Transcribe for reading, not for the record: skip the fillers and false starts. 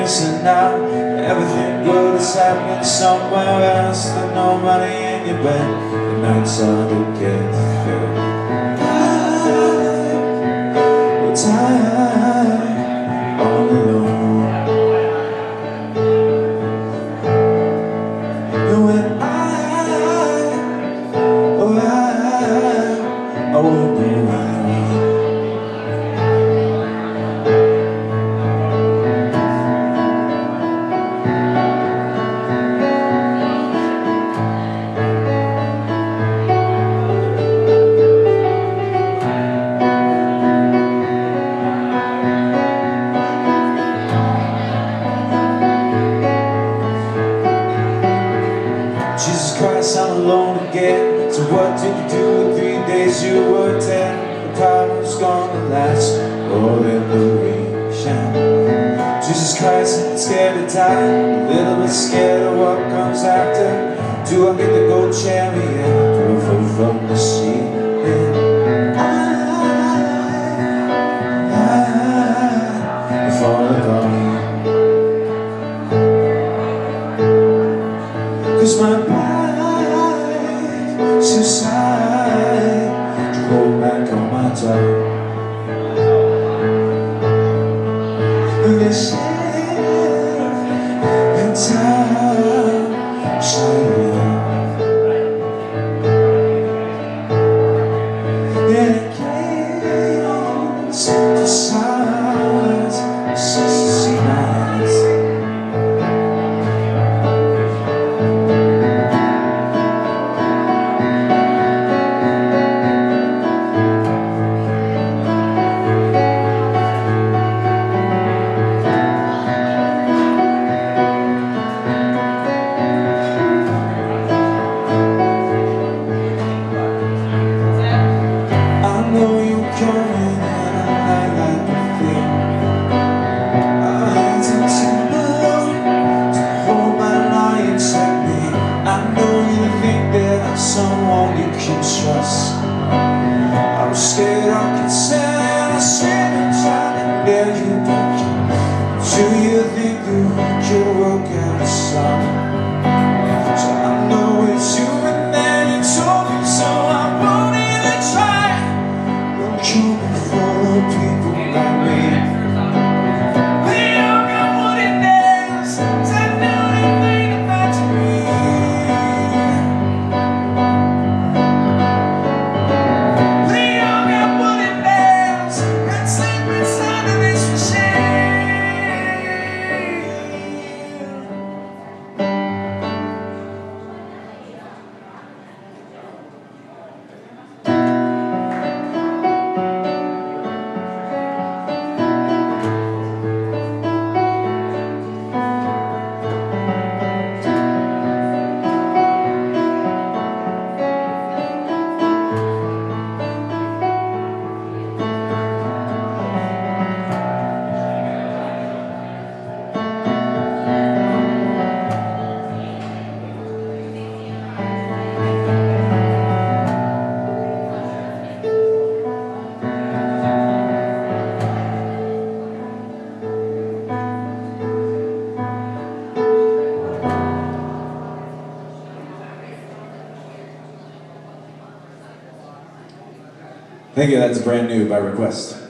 missing out. Everything good is happening somewhere else. There's no money in your bank. The nights are to get filled. We're tired, all alone. And when I won't be right. Jesus Christ, I'm alone again. So what did you do in 3 days you were dead? The problem's gonna last more than the duration. Jesus Christ, I'm scared to die, a little bit scared of what comes after. Do I get the gold chariot? Do I fall from the ceiling? I fall apart. 'Cause my body's inside to hold back on my time. This and time silent. And it can't seem to silence the 60 nights. Coming and like the thing. I hate to love to hold my lion at me. I know you think that I'm someone you can trust. I'm scared I can stand and I stand and try to bear you back. Do you think you could work out a song? So I know it's you and then you told me so. I won't even try. Coming for people like me. We all got what it is to know anything about me. We all got what it is and sleep inside of this Thank you, that's brand new by request.